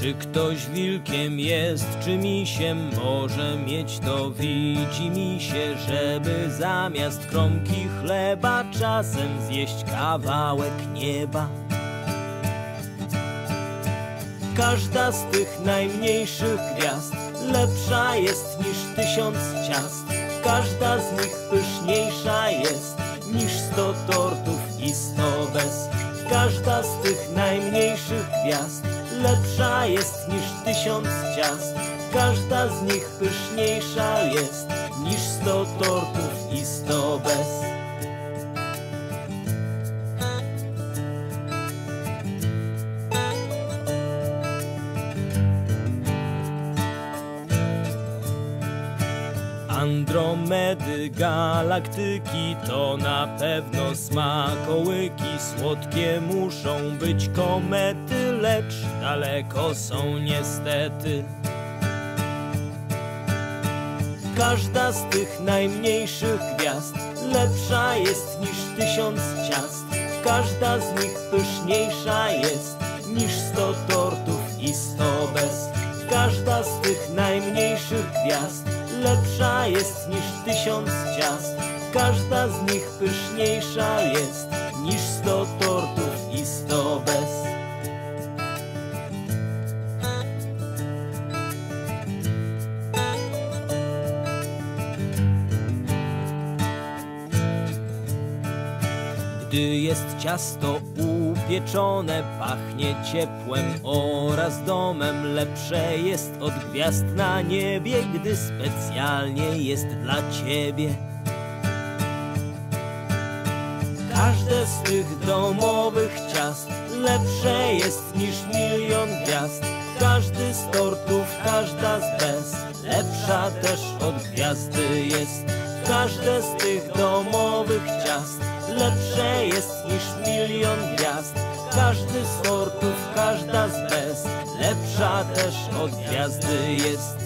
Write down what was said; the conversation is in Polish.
Czy ktoś wilkiem jest, czy misiem może mieć, to widzi mi się, żeby zamiast kromki chleba czasem zjeść kawałek nieba. Każda z tych najmniejszych gwiazd lepsza jest niż 1000 ciast. Każda z nich pyszniejsza jest niż 100 tortów i 100 bez. Każda z tych najmniejszych gwiazd lepsza jest niż 1000 ciast. Każda z nich pyszniejsza jest niż 100 tortów i 100 bez. Andromedy, galaktyki to na pewno smakołyki. Słodkie muszą być komety, lecz daleko są niestety. Każda z tych najmniejszych gwiazd lepsza jest niż 1000 ciast. Każda z nich pyszniejsza jest niż 100 tortów i 100 bez. Każda z tych najmniejszych gwiazd lepsza jest niż 1000 ciast. Każda z nich pyszniejsza jest niż 100 tortów i 100 bez. Gdy jest ciasto upieczone, pachnie ciepłem oraz domem. Lepsze jest od gwiazd na niebie, gdy specjalnie jest dla ciebie. Każde z tych domowych ciast lepsze jest niż 1 000 000 gwiazd. Każdy z tortów, każda z bez, lepsza też od gwiazdy jest. Każde z tych domowych ciast lepsze jest niż 1 000 000 gwiazd. Każdy z tortów, każda z bez, lepsza też od gwiazdy jest.